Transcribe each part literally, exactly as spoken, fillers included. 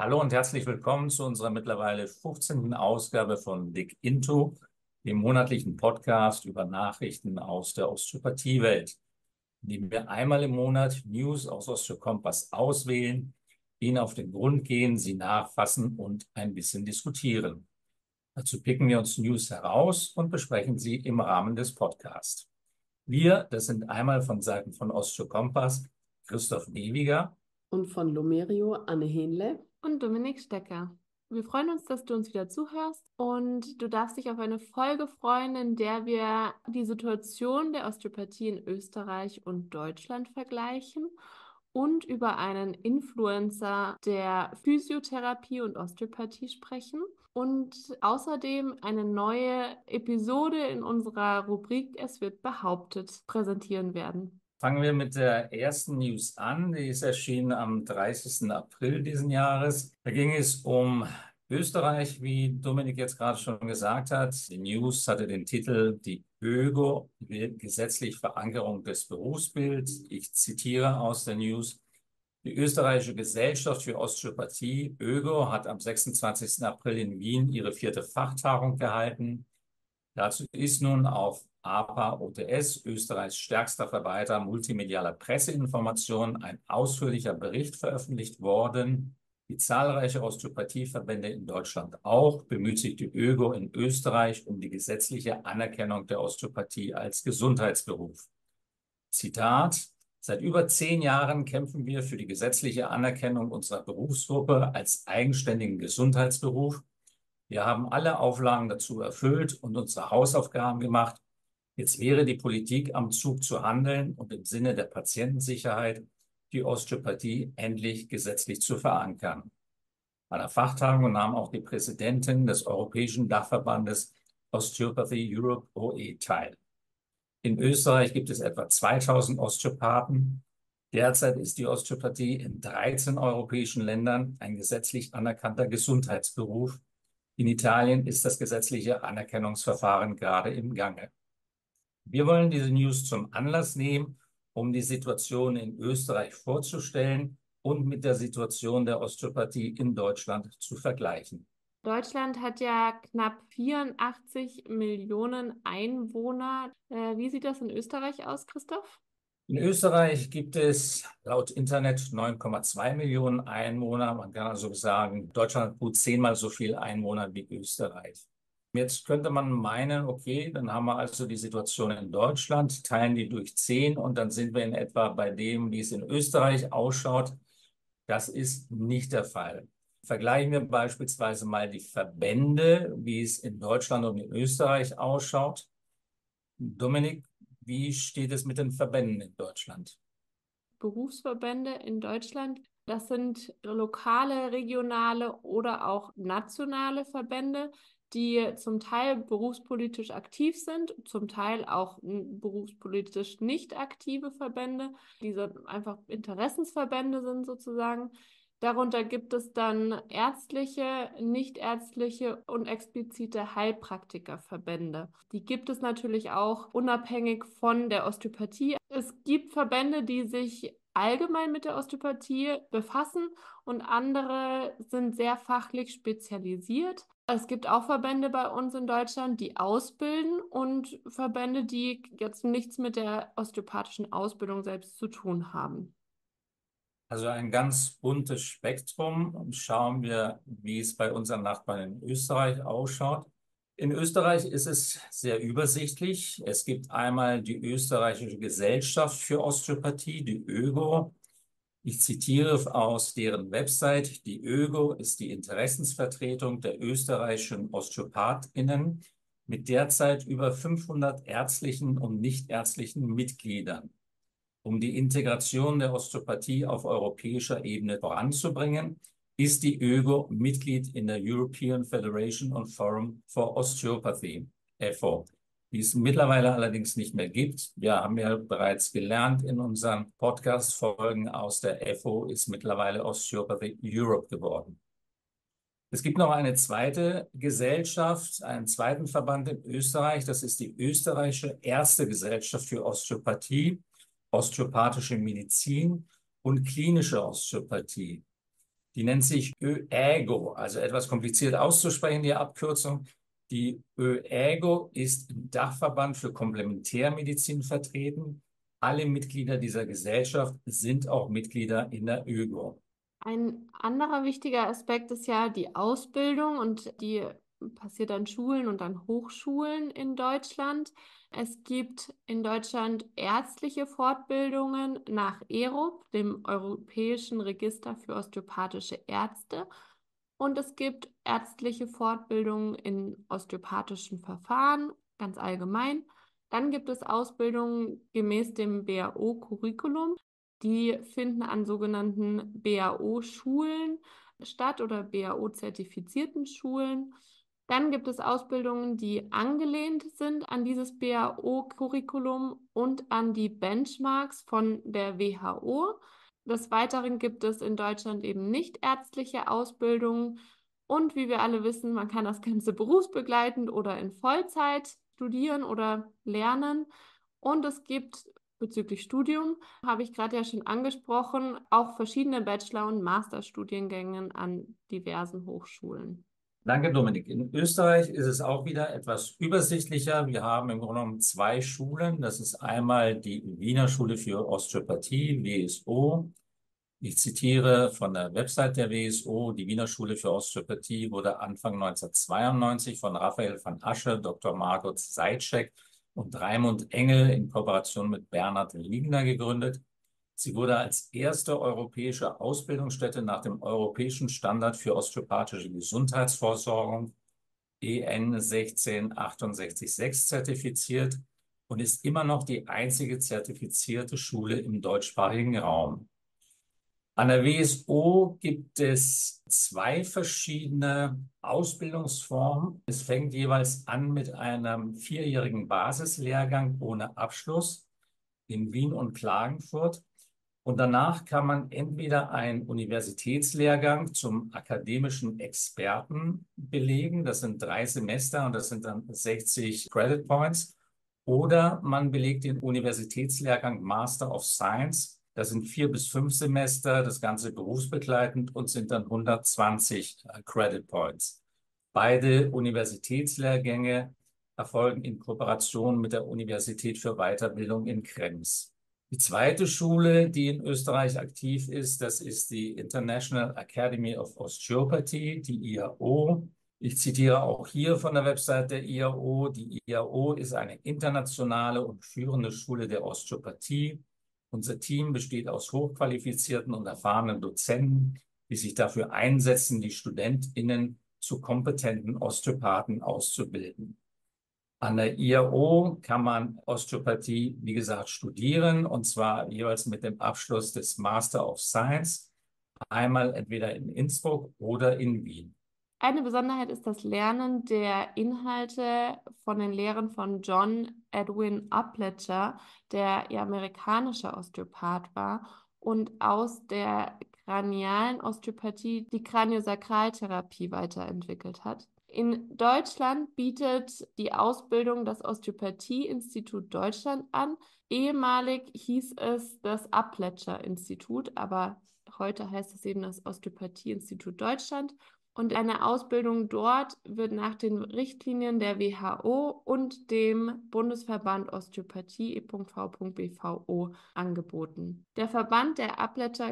Hallo und herzlich willkommen zu unserer mittlerweile fünfzehnten Ausgabe von Dig Into, dem monatlichen Podcast über Nachrichten aus der Osteopathiewelt, in dem wir einmal im Monat News aus Osteokompass auswählen, ihnen auf den Grund gehen, sie nachfassen und ein bisschen diskutieren. Dazu picken wir uns News heraus und besprechen sie im Rahmen des Podcasts. Wir, das sind einmal von Seiten von Osteokompass Christoph Newiger und von Lomerio Anne Hähnle und Dominik Stecker. Wir freuen uns, dass du uns wieder zuhörst und du darfst dich auf eine Folge freuen, in der wir die Situation der Osteopathie in Österreich und Deutschland vergleichen und über einen Influencer der Physiotherapie und Osteopathie sprechen und außerdem eine neue Episode in unserer Rubrik Es wird behauptet präsentieren werden. Fangen wir mit der ersten News an. Die ist erschienen am dreißigsten April diesen Jahres. Da ging es um Österreich, wie Dominik jetzt gerade schon gesagt hat. Die News hatte den Titel Die ÖGO will gesetzlich Verankerung des Berufsbilds. Ich zitiere aus der News. Die Österreichische Gesellschaft für Osteopathie, ÖGO, hat am sechsundzwanzigsten April in Wien ihre vierte Fachtagung gehalten. Dazu ist nun auf A P A-O T S, Österreichs stärkster Verbreiter multimedialer Presseinformation, ein ausführlicher Bericht veröffentlicht worden. Wie zahlreiche Osteopathieverbände in Deutschland auch, bemüht sich die ÖGO in Österreich um die gesetzliche Anerkennung der Osteopathie als Gesundheitsberuf. Zitat: Seit über zehn Jahren kämpfen wir für die gesetzliche Anerkennung unserer Berufsgruppe als eigenständigen Gesundheitsberuf. Wir haben alle Auflagen dazu erfüllt und unsere Hausaufgaben gemacht. Jetzt wäre die Politik am Zug zu handeln und im Sinne der Patientensicherheit die Osteopathie endlich gesetzlich zu verankern. An der Fachtagung nahm auch die Präsidentin des Europäischen Dachverbandes Osteopathy Europe O E teil. In Österreich gibt es etwa zweitausend Osteopathen. Derzeit ist die Osteopathie in dreizehn europäischen Ländern ein gesetzlich anerkannter Gesundheitsberuf. In Italien ist das gesetzliche Anerkennungsverfahren gerade im Gange. Wir wollen diese News zum Anlass nehmen, um die Situation in Österreich vorzustellen und mit der Situation der Osteopathie in Deutschland zu vergleichen. Deutschland hat ja knapp vierundachtzig Millionen Einwohner. Äh, wie sieht das in Österreich aus, Christoph? In Österreich gibt es laut Internet neun Komma zwei Millionen Einwohner. Man kann also sagen, Deutschland hat gut zehnmal so viel Einwohner wie Österreich. Jetzt könnte man meinen, okay, dann haben wir also die Situation in Deutschland, teilen die durch zehn und dann sind wir in etwa bei dem, wie es in Österreich ausschaut. Das ist nicht der Fall. Vergleichen wir beispielsweise mal die Verbände, wie es in Deutschland und in Österreich ausschaut. Dominik, wie steht es mit den Verbänden in Deutschland? Berufsverbände in Deutschland, das sind lokale, regionale oder auch nationale Verbände, die zum Teil berufspolitisch aktiv sind, zum Teil auch m, berufspolitisch nicht aktive Verbände, die so einfach Interessensverbände sind sozusagen. Darunter gibt es dann ärztliche, nichtärztliche und explizite Heilpraktikerverbände. Die gibt es natürlich auch unabhängig von der Osteopathie. Es gibt Verbände, die sich allgemein mit der Osteopathie befassen und andere sind sehr fachlich spezialisiert. Es gibt auch Verbände bei uns in Deutschland, die ausbilden und Verbände, die jetzt nichts mit der osteopathischen Ausbildung selbst zu tun haben. Also ein ganz buntes Spektrum. Und schauen wir, wie es bei unseren Nachbarn in Österreich ausschaut. In Österreich ist es sehr übersichtlich. Es gibt einmal die Österreichische Gesellschaft für Osteopathie, die ÖGO. Ich zitiere aus deren Website: Die ÖGO ist die Interessensvertretung der österreichischen OsteopathInnen mit derzeit über fünfhundert ärztlichen und nichtärztlichen Mitgliedern. Um die Integration der Osteopathie auf europäischer Ebene voranzubringen, ist die ÖGO Mitglied in der European Federation on Forum for Osteopathy, E F O, die es mittlerweile allerdings nicht mehr gibt. Wir haben ja bereits gelernt in unseren Podcast-Folgen, aus der E F O ist mittlerweile Osteopathy Europe geworden. Es gibt noch eine zweite Gesellschaft, einen zweiten Verband in Österreich. Das ist die Österreichische Ärztegesellschaft für Osteopathie, osteopathische Medizin und klinische Osteopathie. Die nennt sich ÖÄGO, also etwas kompliziert auszusprechen, die Abkürzung. Die ÖÄGO ist im Dachverband für Komplementärmedizin vertreten. Alle Mitglieder dieser Gesellschaft sind auch Mitglieder in der ÖGO. Ein anderer wichtiger Aspekt ist ja die Ausbildung und die passiert an Schulen und an Hochschulen in Deutschland. Es gibt in Deutschland ärztliche Fortbildungen nach E R O P, dem Europäischen Register für osteopathische Ärzte. Und es gibt ärztliche Fortbildungen in osteopathischen Verfahren, ganz allgemein. Dann gibt es Ausbildungen gemäß dem B A O-Curriculum. Die finden an sogenannten B A O-Schulen statt oder B A O-zertifizierten Schulen. Dann gibt es Ausbildungen, die angelehnt sind an dieses B A O-Curriculum und an die Benchmarks von der W H O. Des Weiteren gibt es in Deutschland eben nicht ärztliche Ausbildungen. Und wie wir alle wissen, man kann das Ganze berufsbegleitend oder in Vollzeit studieren oder lernen. Und es gibt bezüglich Studium, habe ich gerade ja schon angesprochen, auch verschiedene Bachelor- und Masterstudiengänge an diversen Hochschulen. Danke, Dominik. In Österreich ist es auch wieder etwas übersichtlicher. Wir haben im Grunde genommen zwei Schulen. Das ist einmal die Wiener Schule für Osteopathie, W S O. Ich zitiere von der Website der W S O, die Wiener Schule für Osteopathie wurde Anfang neunzehnhundertzweiundneunzig von Raphael van Asche, Doktor Margot Seitschek und Raimund Engel in Kooperation mit Bernhard Liegner gegründet. Sie wurde als erste europäische Ausbildungsstätte nach dem Europäischen Standard für osteopathische Gesundheitsvorsorgung E N sechzehn achtundsechzig sechs zertifiziert und ist immer noch die einzige zertifizierte Schule im deutschsprachigen Raum. An der W S O gibt es zwei verschiedene Ausbildungsformen. Es fängt jeweils an mit einem vierjährigen Basislehrgang ohne Abschluss in Wien und Klagenfurt. Und danach kann man entweder einen Universitätslehrgang zum akademischen Experten belegen. Das sind drei Semester und das sind dann sechzig Credit Points. Oder man belegt den Universitätslehrgang Master of Science. Das sind vier bis fünf Semester, das Ganze berufsbegleitend und sind dann hundertzwanzig Credit Points. Beide Universitätslehrgänge erfolgen in Kooperation mit der Universität für Weiterbildung in Krems. Die zweite Schule, die in Österreich aktiv ist, das ist die International Academy of Osteopathy, die I A O. Ich zitiere auch hier von der Website der I A O. Die I A O ist eine internationale und führende Schule der Osteopathie. Unser Team besteht aus hochqualifizierten und erfahrenen Dozenten, die sich dafür einsetzen, die StudentInnen zu kompetenten Osteopathen auszubilden. An der I A O kann man Osteopathie, wie gesagt, studieren, und zwar jeweils mit dem Abschluss des Master of Science, einmal entweder in Innsbruck oder in Wien. Eine Besonderheit ist das Lernen der Inhalte von den Lehren von John Edwin Upledger, der ja amerikanischer Osteopath war und aus der kranialen Osteopathie die Kraniosakraltherapie weiterentwickelt hat. In Deutschland bietet die Ausbildung das Osteopathie-Institut Deutschland an. Ehemalig hieß es das Upledger-Institut, aber heute heißt es eben das Osteopathie-Institut Deutschland. Und eine Ausbildung dort wird nach den Richtlinien der W H O und dem Bundesverband Osteopathie E V B V O angeboten. Der Verband der Upledger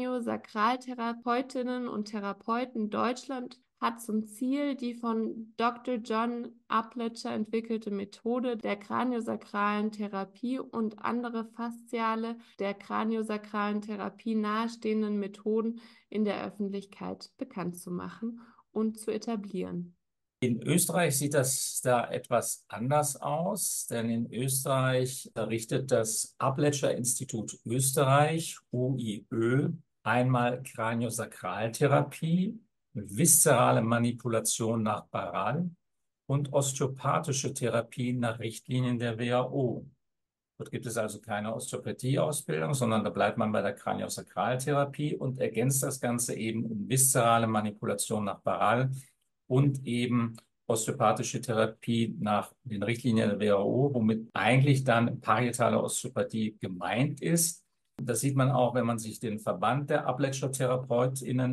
Kraniosakraltherapeutinnen und Therapeuten Deutschland hat zum Ziel, die von Doktor John Upledger entwickelte Methode der kraniosakralen Therapie und andere fasziale der kraniosakralen Therapie nahestehenden Methoden in der Öffentlichkeit bekannt zu machen und zu etablieren. In Österreich sieht das da etwas anders aus, denn in Österreich richtet das Upledger-Institut Österreich, U I Ö, einmal Kraniosakraltherapie, viszerale Manipulation nach Barral und osteopathische Therapie nach Richtlinien der W H O. Dort gibt es also keine Osteopathie-Ausbildung, sondern da bleibt man bei der Kraniosakraltherapie und ergänzt das Ganze eben um viszerale Manipulation nach Barral und eben osteopathische Therapie nach den Richtlinien der W H O, womit eigentlich dann parietale Osteopathie gemeint ist. Das sieht man auch, wenn man sich den Verband der Upledger-TherapeutInnen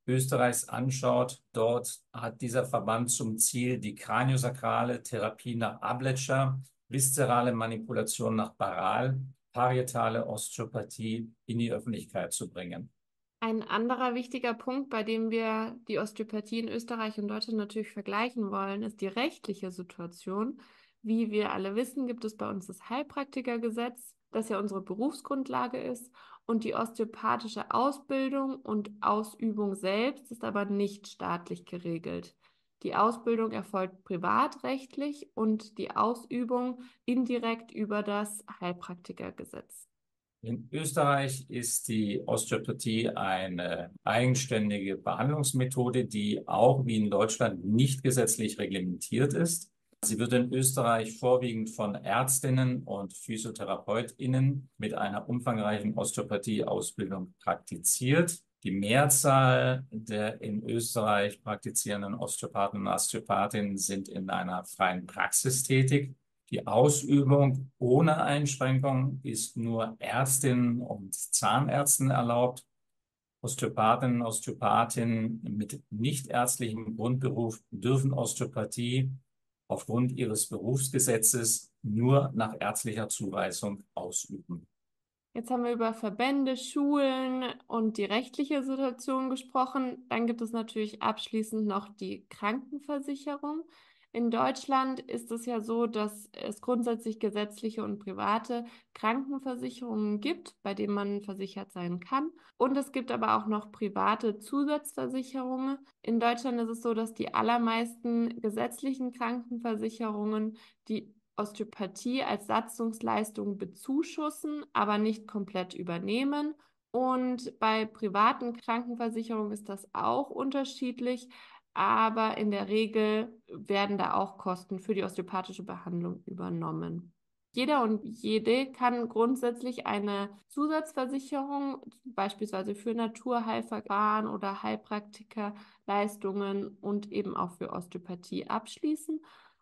Österreichs anschaut, dort hat dieser Verband zum Ziel, die kraniosakrale Therapie nach Abletscher, viszerale Manipulation nach Baral, parietale Osteopathie in die Öffentlichkeit zu bringen. Ein anderer wichtiger Punkt, bei dem wir die Osteopathie in Österreich und Deutschland natürlich vergleichen wollen, ist die rechtliche Situation. Wie wir alle wissen, gibt es bei uns das Heilpraktikergesetz, das ja unsere Berufsgrundlage ist. Und die osteopathische Ausbildung und Ausübung selbst ist aber nicht staatlich geregelt. Die Ausbildung erfolgt privatrechtlich und die Ausübung indirekt über das Heilpraktikergesetz. In Österreich ist die Osteopathie eine eigenständige Behandlungsmethode, die auch wie in Deutschland nicht gesetzlich reglementiert ist. Sie wird in Österreich vorwiegend von Ärztinnen und PhysiotherapeutInnen mit einer umfangreichen Osteopathie-Ausbildung praktiziert. Die Mehrzahl der in Österreich praktizierenden Osteopathen und Osteopathinnen sind in einer freien Praxis tätig. Die Ausübung ohne Einschränkung ist nur Ärztinnen und Zahnärzten erlaubt. Osteopathinnen und Osteopathinnen mit nichtärztlichem Grundberuf dürfen Osteopathie aufgrund ihres Berufsgesetzes nur nach ärztlicher Zuweisung ausüben. Jetzt haben wir über Verbände, Schulen und die rechtliche Situation gesprochen. Dann gibt es natürlich abschließend noch die Krankenversicherung. In Deutschland ist es ja so, dass es grundsätzlich gesetzliche und private Krankenversicherungen gibt, bei denen man versichert sein kann. Und es gibt aber auch noch private Zusatzversicherungen. In Deutschland ist es so, dass die allermeisten gesetzlichen Krankenversicherungen die Osteopathie als Satzungsleistung bezuschussen, aber nicht komplett übernehmen. Und bei privaten Krankenversicherungen ist das auch unterschiedlich, aber in der Regel werden da auch Kosten für die osteopathische Behandlung übernommen. Jeder und jede kann grundsätzlich eine Zusatzversicherung, beispielsweise für Naturheilverfahren oder Heilpraktikerleistungen und eben auch für Osteopathie abschließen.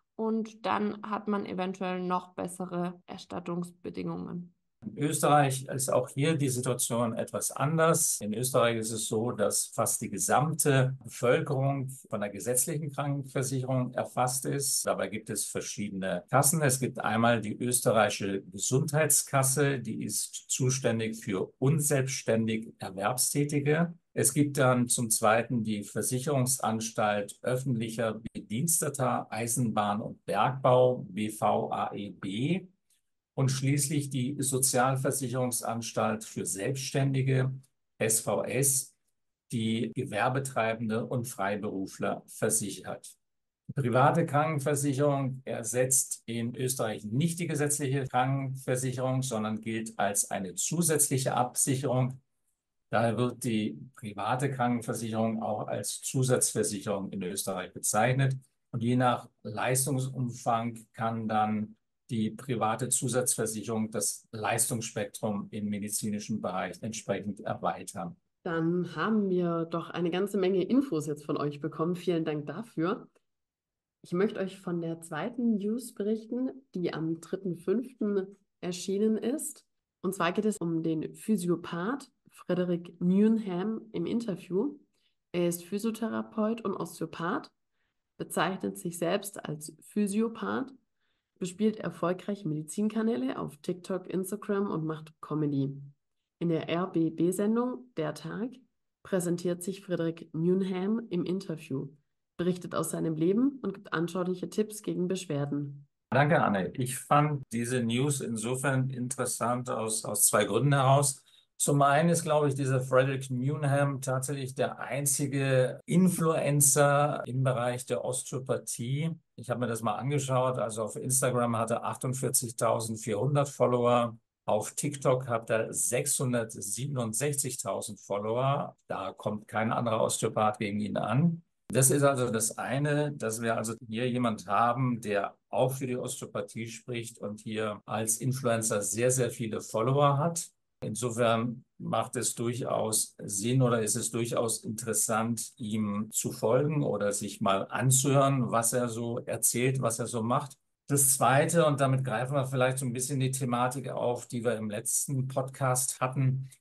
Und dann hat man eventuell noch bessere Erstattungsbedingungen. In Österreich ist auch hier die Situation etwas anders. In Österreich ist es so, dass fast die gesamte Bevölkerung von der gesetzlichen Krankenversicherung erfasst ist. Dabei gibt es verschiedene Kassen. Es gibt einmal die österreichische Gesundheitskasse, die ist zuständig für unselbstständig Erwerbstätige. Es gibt dann zum Zweiten die Versicherungsanstalt öffentlicher Bediensteter Eisenbahn und Bergbau, B V A E B. Und schließlich die Sozialversicherungsanstalt für Selbstständige, S V S, die Gewerbetreibende und Freiberufler versichert. Die private Krankenversicherung ersetzt in Österreich nicht die gesetzliche Krankenversicherung, sondern gilt als eine zusätzliche Absicherung. Daher wird die private Krankenversicherung auch als Zusatzversicherung in Österreich bezeichnet. Und je nach Leistungsumfang kann dann die private Zusatzversicherung das Leistungsspektrum im medizinischen Bereich entsprechend erweitern. Dann haben wir doch eine ganze Menge Infos jetzt von euch bekommen. Vielen Dank dafür. Ich möchte euch von der zweiten News berichten, die am dritten fünften erschienen ist. Und zwar geht es um den Physiopath Frederick Newnham im Interview. Er ist Physiotherapeut und Osteopath, bezeichnet sich selbst als Physiopath, bespielt erfolgreich Medizinkanäle auf TikTok, Instagram und macht Comedy. In der R B B-Sendung Der Tag präsentiert sich Frederick Newnham im Interview, berichtet aus seinem Leben und gibt anschauliche Tipps gegen Beschwerden. Danke, Anne. Ich fand diese News insofern interessant aus, aus zwei Gründen heraus. Zum einen ist, glaube ich, dieser Frederick Newnham tatsächlich der einzige Influencer im Bereich der Osteopathie. Ich habe mir das mal angeschaut. Also auf Instagram hat er achtundvierzigtausendvierhundert Follower. Auf TikTok hat er sechshundertsiebenundsechzigtausend Follower. Da kommt kein anderer Osteopath gegen ihn an. Das ist also das eine, dass wir also hier jemand haben, der auch für die Osteopathie spricht und hier als Influencer sehr, sehr viele Follower hat. Insofern macht es durchaus Sinn oder ist es durchaus interessant, ihm zu folgen oder sich mal anzuhören, was er so erzählt, was er so macht. Das Zweite, und damit greifen wir vielleicht so ein bisschen die Thematik auf, die wir im letzten Podcast hatten.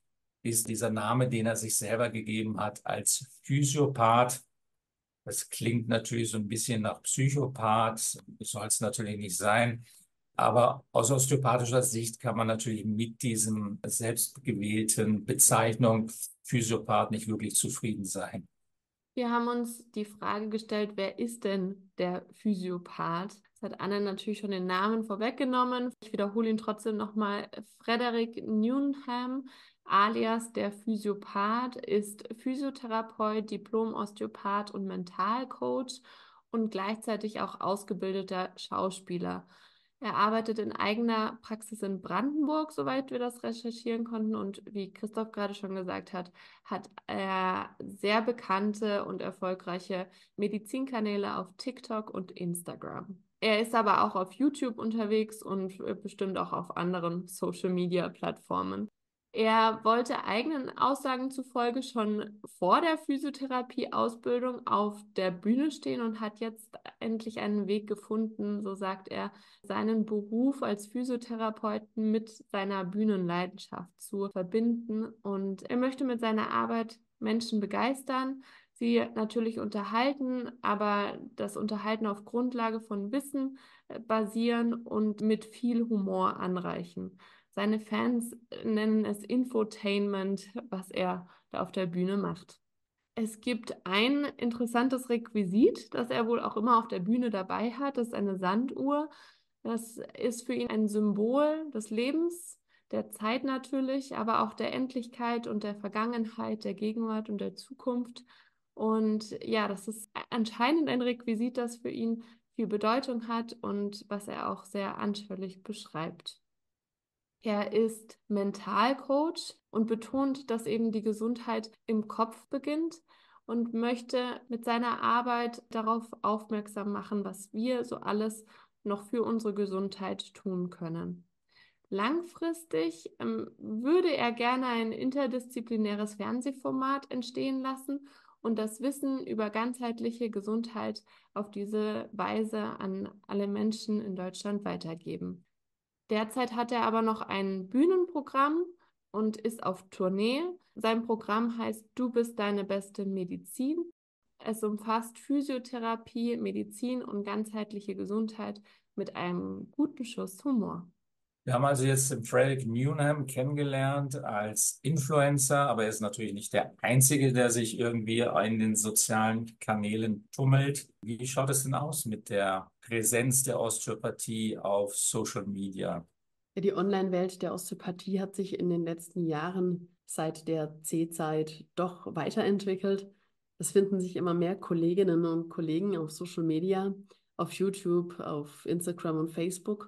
ist dieser Name, den er sich selber gegeben hat als Physiopath. Das klingt natürlich so ein bisschen nach Psychopath, soll es natürlich nicht sein. Aber aus osteopathischer Sicht kann man natürlich mit diesem selbstgewählten Bezeichnung Physiopath nicht wirklich zufrieden sein. Wir haben uns die Frage gestellt, wer ist denn der Physiopath? Das hat Anne natürlich schon den Namen vorweggenommen. Ich wiederhole ihn trotzdem nochmal. Frederick Newnham, alias der Physiopath, ist Physiotherapeut, Diplom-Osteopath und Mentalcoach und gleichzeitig auch ausgebildeter Schauspieler. Er arbeitet in eigener Praxis in Brandenburg, soweit wir das recherchieren konnten. Und wie Christoph gerade schon gesagt hat, hat er sehr bekannte und erfolgreiche Medizinkanäle auf TikTok und Instagram. Er ist aber auch auf YouTube unterwegs und bestimmt auch auf anderen Social-Media-Plattformen. Er wollte eigenen Aussagen zufolge schon vor der Physiotherapie-Ausbildung auf der Bühne stehen und hat jetzt endlich einen Weg gefunden, so sagt er, seinen Beruf als Physiotherapeuten mit seiner Bühnenleidenschaft zu verbinden. Und er möchte mit seiner Arbeit Menschen begeistern, sie natürlich unterhalten, aber das Unterhalten auf Grundlage von Wissen basieren und mit viel Humor anreichen. Seine Fans nennen es Infotainment, was er da auf der Bühne macht. Es gibt ein interessantes Requisit, das er wohl auch immer auf der Bühne dabei hat. Das ist eine Sanduhr. Das ist für ihn ein Symbol des Lebens, der Zeit natürlich, aber auch der Endlichkeit und der Vergangenheit, der Gegenwart und der Zukunft. Und ja, das ist anscheinend ein Requisit, das für ihn viel Bedeutung hat und was er auch sehr anschaulich beschreibt. Er ist Mentalcoach und betont, dass eben die Gesundheit im Kopf beginnt und möchte mit seiner Arbeit darauf aufmerksam machen, was wir so alles noch für unsere Gesundheit tun können. Langfristig ähm, würde er gerne ein interdisziplinäres Fernsehformat entstehen lassen und das Wissen über ganzheitliche Gesundheit auf diese Weise an alle Menschen in Deutschland weitergeben. Derzeit hat er aber noch ein Bühnenprogramm und ist auf Tournee. Sein Programm heißt Du bist deine beste Medizin. Es umfasst Physiotherapie, Medizin und ganzheitliche Gesundheit mit einem guten Schuss Humor. Wir haben also jetzt den Frederick Newnham kennengelernt als Influencer, aber er ist natürlich nicht der Einzige, der sich irgendwie in den sozialen Kanälen tummelt. Wie schaut es denn aus mit der Präsenz der Osteopathie auf Social Media? Ja, die Online-Welt der Osteopathie hat sich in den letzten Jahren seit der C-Zeit doch weiterentwickelt. Es finden sich immer mehr Kolleginnen und Kollegen auf Social Media, auf YouTube, auf Instagram und Facebook.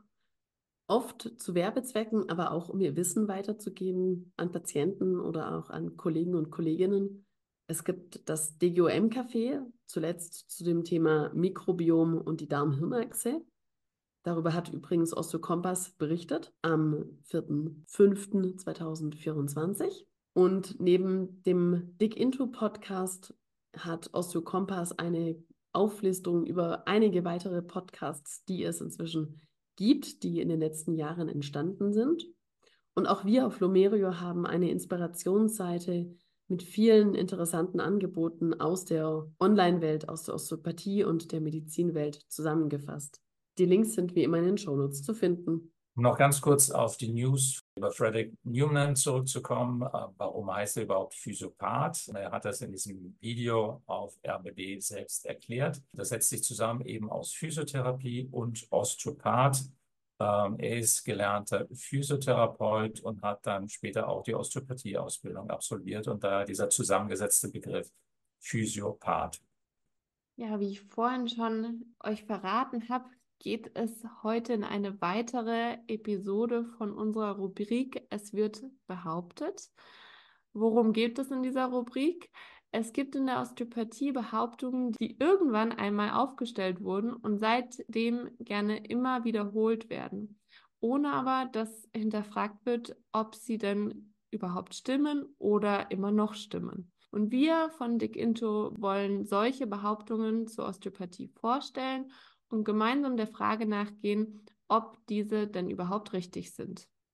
Oft zu Werbezwecken, aber auch um ihr Wissen weiterzugeben an Patienten oder auch an Kollegen und Kolleginnen. Es gibt das D G O M-Café, zuletzt zu dem Thema Mikrobiom und die Darm-Hirn-Achse. Darüber hat übrigens OsteoKompass berichtet am vierten fünften zweitausendvierundzwanzig. Und neben dem Dig Into Podcast hat OsteoKompass eine Auflistung über einige weitere Podcasts, die es inzwischen gibt, die in den letzten Jahren entstanden sind. Und auch wir auf Lomerio haben eine Inspirationsseite mit vielen interessanten Angeboten aus der Online-Welt, aus der Osteopathie und der Medizinwelt zusammengefasst. Die Links sind wie immer in den Shownotes zu finden. Um noch ganz kurz auf die News über Frederick Newnham zurückzukommen. Warum heißt er überhaupt Physiopath? Er hat das in diesem Video auf R B D selbst erklärt. Das setzt sich zusammen eben aus Physiotherapie und Osteopath. Er ist gelernter Physiotherapeut und hat dann später auch die Osteopathie-Ausbildung absolviert und daher dieser zusammengesetzte Begriff Physiopath. Ja, wie ich vorhin schon euch verraten habe, geht es heute in eine weitere Episode von unserer Rubrik Es wird behauptet. Worum geht es in dieser Rubrik? Es gibt in der Osteopathie Behauptungen, die irgendwann einmal aufgestellt wurden und seitdem gerne immer wiederholt werden, ohne aber, dass hinterfragt wird, ob sie denn überhaupt stimmen oder immer noch stimmen. Und wir von Dig Into wollen solche Behauptungen zur Osteopathie vorstellen und gemeinsam der Frage nachgehen, ob diese denn überhaupt richtig sind.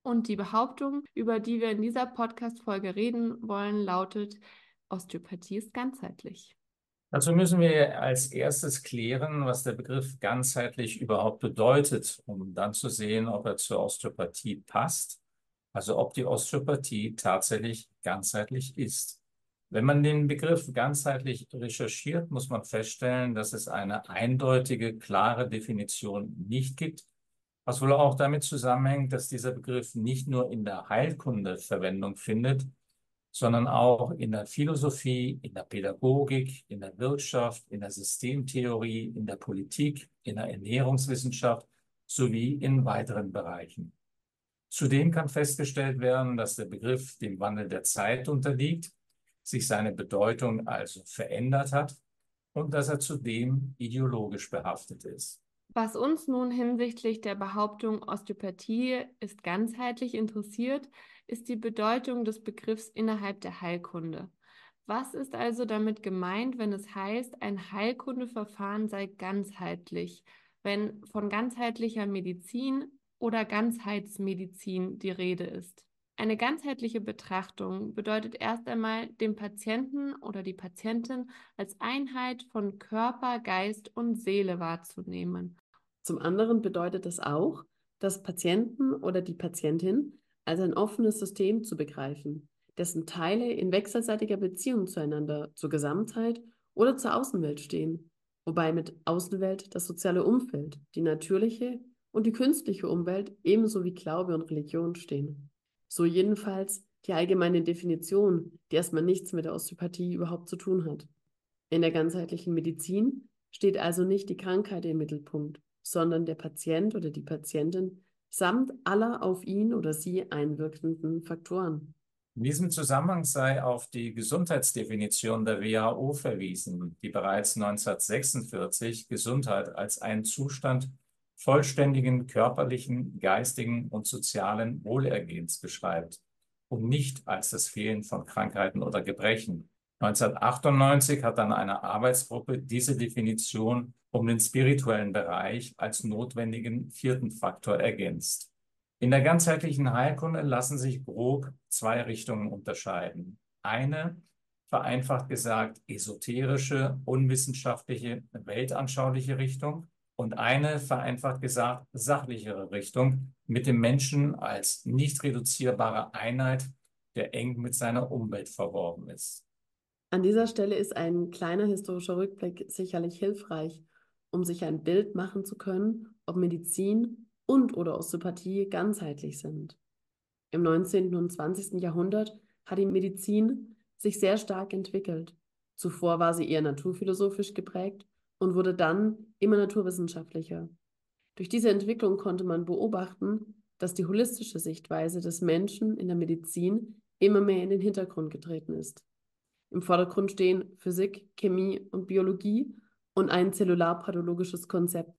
Und die Behauptung, über die wir in dieser Podcast-Folge reden wollen, lautet: Osteopathie ist ganzheitlich. Dazu müssen wir als erstes klären, was der Begriff ganzheitlich überhaupt bedeutet, um dann zu sehen, ob er zur Osteopathie passt, also ob die Osteopathie tatsächlich ganzheitlich ist. Wenn man den Begriff ganzheitlich recherchiert, muss man feststellen, dass es eine eindeutige, klare Definition nicht gibt, was wohl auch damit zusammenhängt, dass dieser Begriff nicht nur in der Heilkunde Verwendung findet, sondern auch in der Philosophie, in der Pädagogik, in der Wirtschaft, in der Systemtheorie, in der Politik, in der Ernährungswissenschaft sowie in weiteren Bereichen. Zudem kann festgestellt werden, dass der Begriff dem Wandel der Zeit unterliegt, sich seine Bedeutung also verändert hat und dass er zudem ideologisch behaftet ist. Was uns nun hinsichtlich der Behauptung Osteopathie ist ganzheitlich interessiert, ist die Bedeutung des Begriffs innerhalb der Heilkunde. Was ist also damit gemeint, wenn es heißt, ein Heilkundeverfahren sei ganzheitlich, wenn von ganzheitlicher Medizin oder Ganzheitsmedizin die Rede ist? Eine ganzheitliche Betrachtung bedeutet erst einmal, den Patienten oder die Patientin als Einheit von Körper, Geist und Seele wahrzunehmen. Zum anderen bedeutet es auch, das Patienten oder die Patientin als ein offenes System zu begreifen, dessen Teile in wechselseitiger Beziehung zueinander, zur Gesamtheit oder zur Außenwelt stehen, wobei mit Außenwelt das soziale Umfeld, die natürliche und die künstliche Umwelt ebenso wie Glaube und Religion stehen. So jedenfalls die allgemeine Definition, die erstmal nichts mit der Osteopathie überhaupt zu tun hat. In der ganzheitlichen Medizin steht also nicht die Krankheit im Mittelpunkt, sondern der Patient oder die Patientin samt aller auf ihn oder sie einwirkenden Faktoren. In diesem Zusammenhang sei auf die Gesundheitsdefinition der W H O verwiesen, die bereits neunzehnhundertsechsundvierzig Gesundheit als einen Zustand vollständigen körperlichen, geistigen und sozialen Wohlergehens beschreibt und nicht als das Fehlen von Krankheiten oder Gebrechen. neunzehnhundertachtundneunzig hat dann eine Arbeitsgruppe diese Definition um den spirituellen Bereich als notwendigen vierten Faktor ergänzt. In der ganzheitlichen Heilkunde lassen sich grob zwei Richtungen unterscheiden. Eine, vereinfacht gesagt, esoterische, unwissenschaftliche, weltanschauliche Richtung und eine, vereinfacht gesagt, sachlichere Richtung mit dem Menschen als nicht reduzierbare Einheit, der eng mit seiner Umwelt verworben ist. An dieser Stelle ist ein kleiner historischer Rückblick sicherlich hilfreich, um sich ein Bild machen zu können, ob Medizin und oder Osteopathie ganzheitlich sind. Im neunzehnten und zwanzigsten Jahrhundert hat die Medizin sich sehr stark entwickelt. Zuvor war sie eher naturphilosophisch geprägt und wurde dann immer naturwissenschaftlicher. Durch diese Entwicklung konnte man beobachten, dass die holistische Sichtweise des Menschen in der Medizin immer mehr in den Hintergrund getreten ist. Im Vordergrund stehen Physik, Chemie und Biologie und ein zellularpathologisches Konzept.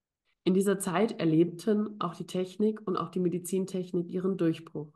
In dieser Zeit erlebten auch die Technik und auch die Medizintechnik ihren Durchbruch.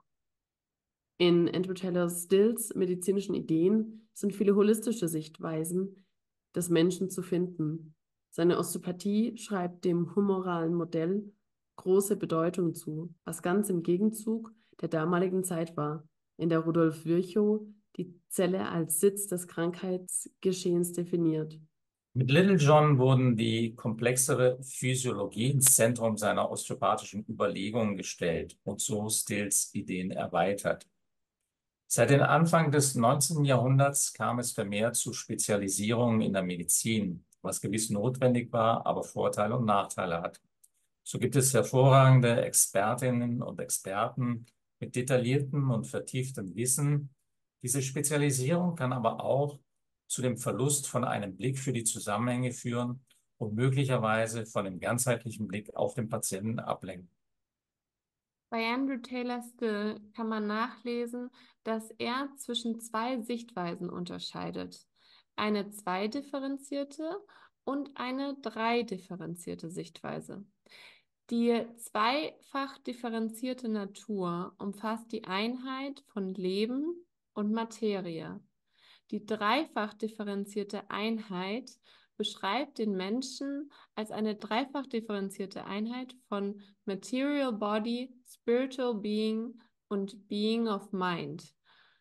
In Andrew Taylor Stills medizinischen Ideen sind viele holistische Sichtweisen des Menschen zu finden. Seine Osteopathie schreibt dem humoralen Modell große Bedeutung zu, was ganz im Gegenzug der damaligen Zeit war, in der Rudolf Virchow die Zelle als Sitz des Krankheitsgeschehens definiert. Mit Little John wurden die komplexere Physiologie ins Zentrum seiner osteopathischen Überlegungen gestellt und so Stills Ideen erweitert. Seit dem Anfang des neunzehnten Jahrhunderts kam es vermehrt zu Spezialisierungen in der Medizin, was gewiss notwendig war, aber Vorteile und Nachteile hat. So gibt es hervorragende Expertinnen und Experten mit detailliertem und vertieftem Wissen. Diese Spezialisierung kann aber auch zu dem Verlust von einem Blick für die Zusammenhänge führen und möglicherweise von dem ganzheitlichen Blick auf den Patienten ablenken. Bei Andrew Taylor Still kann man nachlesen, dass er zwischen zwei Sichtweisen unterscheidet: eine zweidifferenzierte und eine dreidifferenzierte Sichtweise. Die zweifach differenzierte Natur umfasst die Einheit von Leben und Materie. Die dreifach differenzierte Einheit beschreibt den Menschen als eine dreifach differenzierte Einheit von Material Body, Spiritual Being und Being of Mind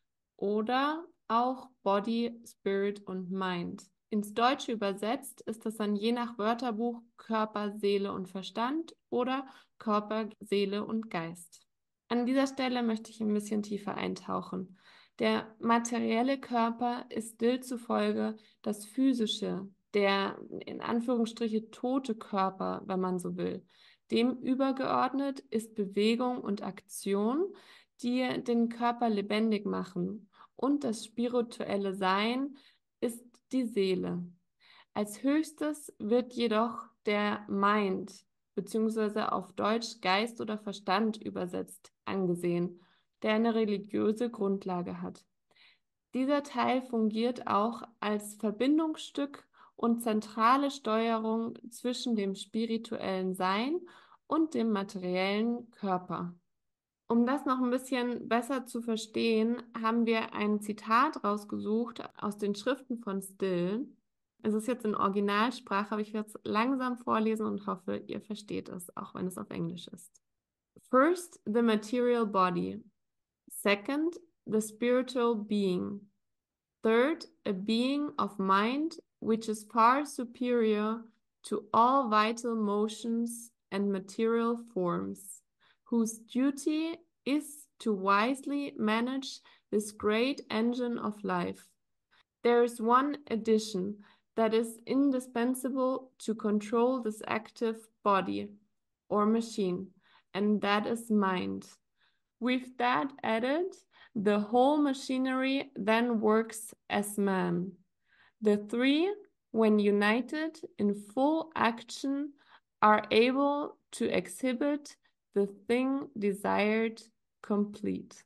oder auch Body, Spirit und Mind. Ins Deutsche übersetzt ist das dann je nach Wörterbuch Körper, Seele und Verstand oder Körper, Seele und Geist. An dieser Stelle möchte ich ein bisschen tiefer eintauchen. Der materielle Körper ist Dill zufolge das physische, der in Anführungsstriche tote Körper, wenn man so will. Dem übergeordnet ist Bewegung und Aktion, die den Körper lebendig machen. Und das spirituelle Sein ist die Seele. Als höchstes wird jedoch der Mind, beziehungsweise auf Deutsch Geist oder Verstand übersetzt, angesehen, der eine religiöse Grundlage hat. Dieser Teil fungiert auch als Verbindungsstück und zentrale Steuerung zwischen dem spirituellen Sein und dem materiellen Körper. Um das noch ein bisschen besser zu verstehen, haben wir ein Zitat rausgesucht aus den Schriften von Still. Es ist jetzt in Originalsprache, aber ich werde es langsam vorlesen und hoffe, ihr versteht es, auch wenn es auf Englisch ist. First, the material body. Second, the spiritual being. Third, a being of mind, which is far superior to all vital motions and material forms, whose duty is to wisely manage this great engine of life. There is one addition that is indispensable to control this active body or machine, and that is mind. With that added, the whole machinery then works as man. The three, when united in full action, are able to exhibit the thing desired complete.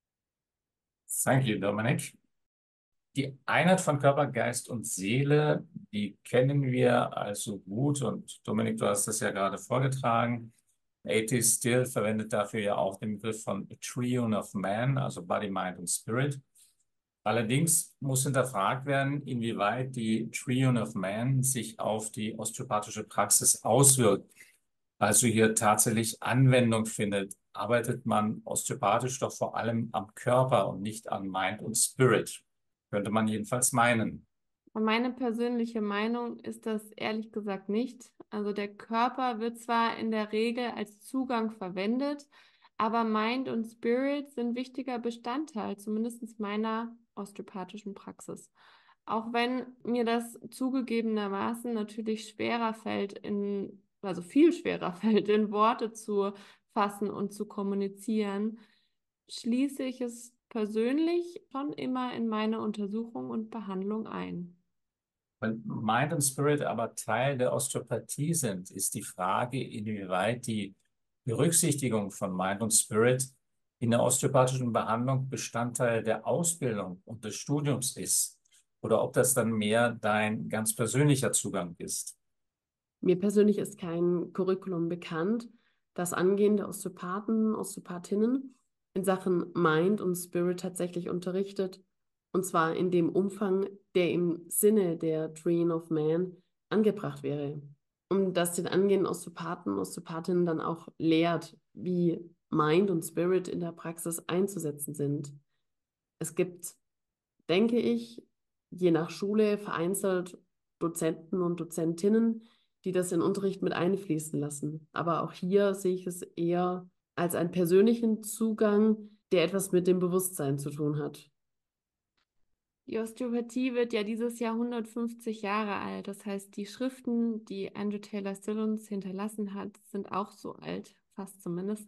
Thank you, Dominic. Die Einheit von Körper, Geist und Seele, die kennen wir also gut und Dominik, du hast das ja gerade vorgetragen. A T Still verwendet dafür ja auch den Begriff von Triune of Man, also Body, Mind und Spirit. Allerdings muss hinterfragt werden, inwieweit die Triune of Man sich auf die osteopathische Praxis auswirkt, also hier tatsächlich Anwendung findet. Arbeitet man osteopathisch doch vor allem am Körper und nicht an Mind und Spirit. Könnte man jedenfalls meinen. Meine persönliche Meinung ist das ehrlich gesagt nicht. Also der Körper wird zwar in der Regel als Zugang verwendet, aber Mind und Spirit sind wichtiger Bestandteil, zumindest meiner osteopathischen Praxis. Auch wenn mir das zugegebenermaßen natürlich schwerer fällt, in, also viel schwerer fällt, in Worte zu fassen und zu kommunizieren, schließe ich es persönlich schon immer in meine Untersuchung und Behandlung ein. Wenn Mind und Spirit aber Teil der Osteopathie sind, ist die Frage, inwieweit die Berücksichtigung von Mind und Spirit in der osteopathischen Behandlung Bestandteil der Ausbildung und des Studiums ist oder ob das dann mehr dein ganz persönlicher Zugang ist. Mir persönlich ist kein Curriculum bekannt, das angehende Osteopathen, Osteopathinnen in Sachen Mind und Spirit tatsächlich unterrichtet, und zwar in dem Umfang, der im Sinne der Triune of Man angebracht wäre. Und das den angehenden Osteopathen, Osteopathinnen dann auch lehrt, wie Mind und Spirit in der Praxis einzusetzen sind. Es gibt, denke ich, je nach Schule vereinzelt Dozenten und Dozentinnen, die das in Unterricht mit einfließen lassen. Aber auch hier sehe ich es eher als einen persönlichen Zugang, der etwas mit dem Bewusstsein zu tun hat. Die Osteopathie wird ja dieses Jahr hundertfünfzig Jahre alt. Das heißt, die Schriften, die Andrew Taylor Still uns hinterlassen hat, sind auch so alt, fast zumindest.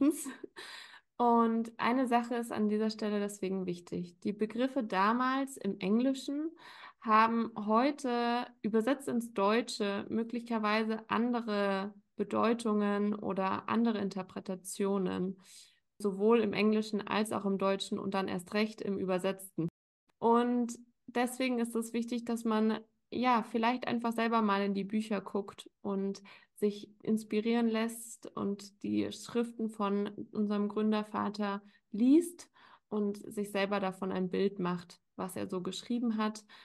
Und eine Sache ist an dieser Stelle deswegen wichtig. Die Begriffe damals im Englischen haben heute übersetzt ins Deutsche möglicherweise andere Bedeutungen oder andere Interpretationen, sowohl im Englischen als auch im Deutschen und dann erst recht im Übersetzten. Und deswegen ist es wichtig, dass man ja vielleicht einfach selber mal in die Bücher guckt und sich inspirieren lässt und die Schriften von unserem Gründervater liest und sich selber davon ein Bild macht, was er so geschrieben hat.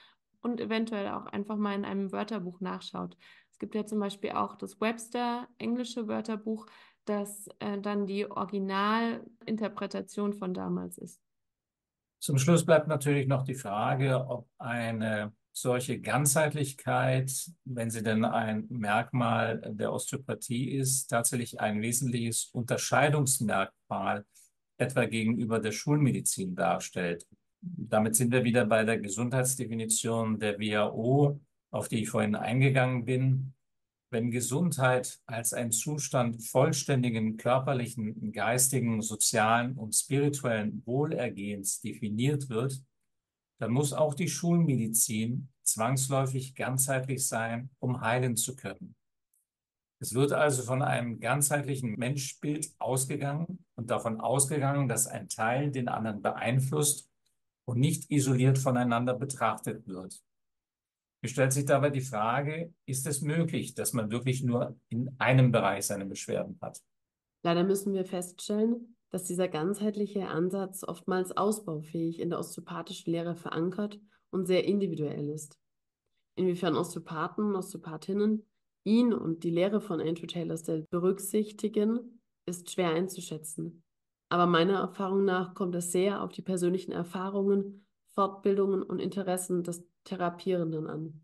und eventuell auch einfach mal in einem Wörterbuch nachschaut. Es gibt ja zum Beispiel auch das Webster englische Wörterbuch, das äh, dann die Originalinterpretation von damals ist. Zum Schluss bleibt natürlich noch die Frage, ob eine solche Ganzheitlichkeit, wenn sie denn ein Merkmal der Osteopathie ist, tatsächlich ein wesentliches Unterscheidungsmerkmal etwa gegenüber der Schulmedizin darstellt. Damit sind wir wieder bei der Gesundheitsdefinition der W H O, auf die ich vorhin eingegangen bin. Wenn Gesundheit als ein Zustand vollständigen körperlichen, geistigen, sozialen und spirituellen Wohlergehens definiert wird, dann muss auch die Schulmedizin zwangsläufig ganzheitlich sein, um heilen zu können. Es wird also von einem ganzheitlichen Menschbild ausgegangen und davon ausgegangen, dass ein Teil den anderen beeinflusst und nicht isoliert voneinander betrachtet wird. Es stellt sich dabei die Frage, ist es möglich, dass man wirklich nur in einem Bereich seine Beschwerden hat? Leider müssen wir feststellen, dass dieser ganzheitliche Ansatz oftmals ausbaufähig in der osteopathischen Lehre verankert und sehr individuell ist. Inwiefern Osteopathen und Osteopathinnen ihn und die Lehre von Andrew Taylor Still berücksichtigen, ist schwer einzuschätzen. Aber meiner Erfahrung nach kommt es sehr auf die persönlichen Erfahrungen, Fortbildungen und Interessen des Therapierenden an.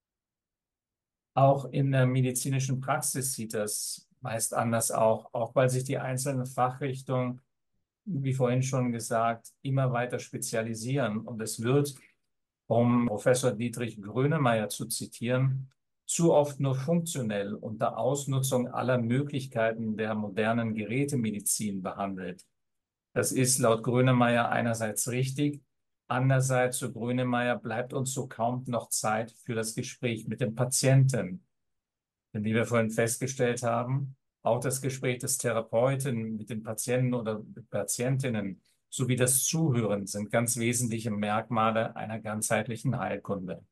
Auch in der medizinischen Praxis sieht das meist anders aus, auch weil sich die einzelnen Fachrichtungen, wie vorhin schon gesagt, immer weiter spezialisieren. Und es wird, um Professor Dietrich Grönemeyer zu zitieren, zu oft nur funktionell unter Ausnutzung aller Möglichkeiten der modernen Gerätemedizin behandelt. Das ist laut Grönemeyer einerseits richtig, andererseits, so Grönemeyer, bleibt uns so kaum noch Zeit für das Gespräch mit dem Patienten. Denn wie wir vorhin festgestellt haben, auch das Gespräch des Therapeuten mit den Patienten oder Patientinnen sowie das Zuhören sind ganz wesentliche Merkmale einer ganzheitlichen Heilkunde.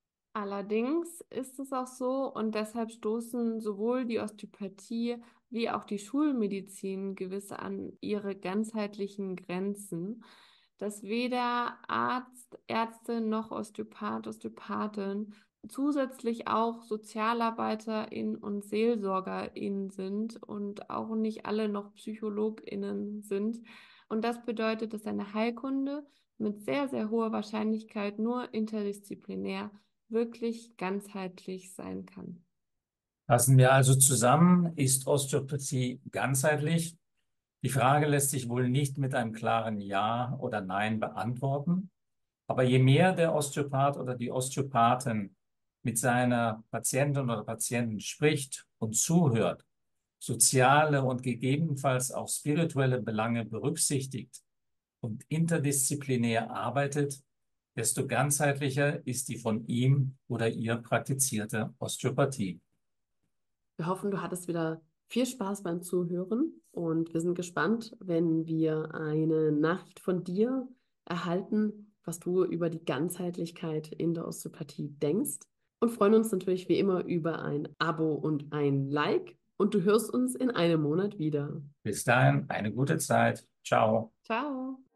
Allerdings ist es auch so, und deshalb stoßen sowohl die Osteopathie wie auch die Schulmedizin gewiss an ihre ganzheitlichen Grenzen, dass weder Arzt, Ärzte noch Osteopath, Osteopathin zusätzlich auch SozialarbeiterInnen und SeelsorgerInnen sind und auch nicht alle noch PsychologInnen sind. Und das bedeutet, dass eine Heilkunde mit sehr, sehr hoher Wahrscheinlichkeit nur interdisziplinär wirklich ganzheitlich sein kann. Fassen wir also zusammen, ist Osteopathie ganzheitlich? Die Frage lässt sich wohl nicht mit einem klaren Ja oder Nein beantworten. Aber je mehr der Osteopath oder die Osteopathin mit seiner Patientin oder Patienten spricht und zuhört, soziale und gegebenenfalls auch spirituelle Belange berücksichtigt und interdisziplinär arbeitet, desto ganzheitlicher ist die von ihm oder ihr praktizierte Osteopathie. Wir hoffen, du hattest wieder viel Spaß beim Zuhören und wir sind gespannt, wenn wir eine Nachricht von dir erhalten, was du über die Ganzheitlichkeit in der Osteopathie denkst, und freuen uns natürlich wie immer über ein Abo und ein Like, und du hörst uns in einem Monat wieder. Bis dahin, eine gute Zeit. Ciao. Ciao!